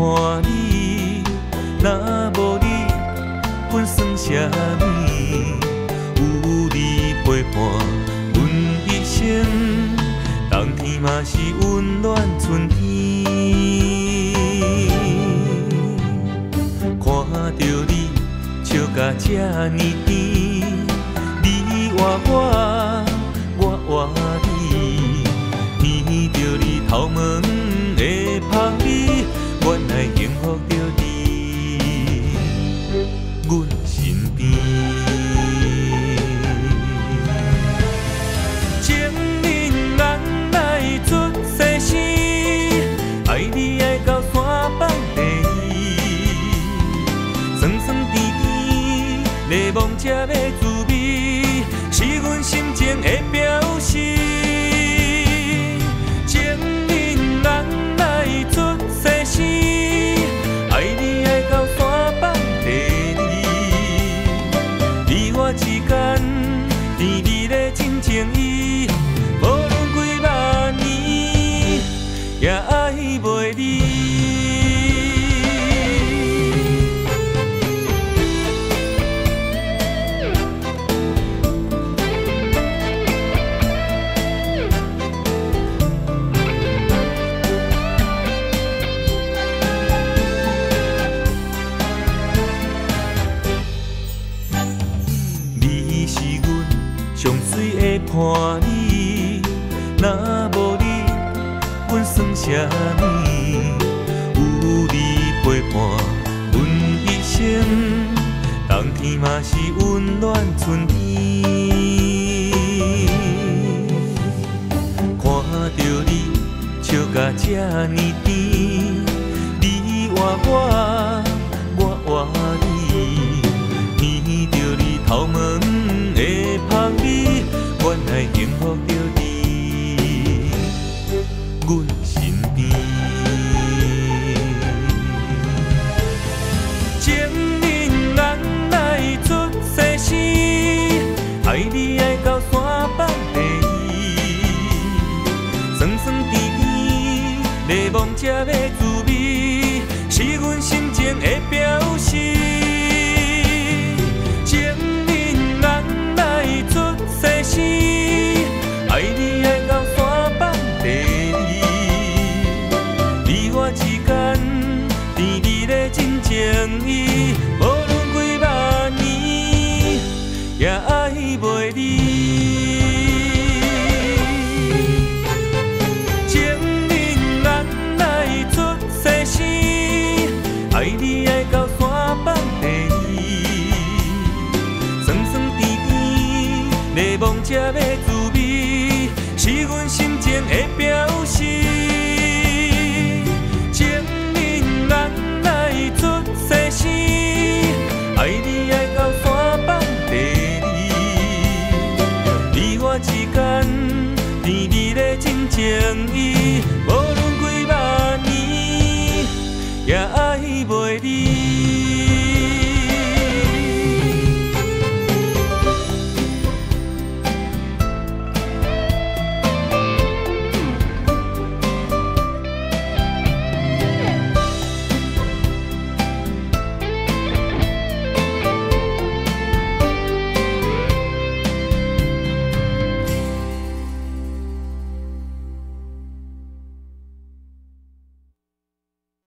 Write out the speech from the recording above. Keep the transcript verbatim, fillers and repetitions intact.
伴你，若无你，阮算啥物？有你陪伴阮一生，冬天嘛是温暖春天。看着你笑甲这呢甜，你活我，我活你，闻着你头毛的香味，原来幸福着你，阮身边。情人红来出世时，爱你爱到山崩地酸酸甜甜，檸檬汁的滋味，是阮心情的表示。情人红来出世时，爱你爱到山崩地你我之间甜蜜的真情意，无论几万年，也爱袂离。上水的伴你，若无你，阮算啥物？有你陪伴阮一生，冬天嘛是温暖春天。看着你笑甲这呢甜，你活我，我活你，闻着你头毛的香味，原来幸福着你，阮身边。情人红来出世时，爱你爱到山崩地酸酸甜甜，檸檬汁的滋味，是阮心情的表示。时，爱你爱到山崩地你我之间甜蜜的真情意，无论几万年，也爱袂离。情人红来出世时，爱你爱到山崩地檸檬汁的滋味，是阮心情的表示。情人红来出世时，爱你爱到山崩地你我之间甜蜜的真情意。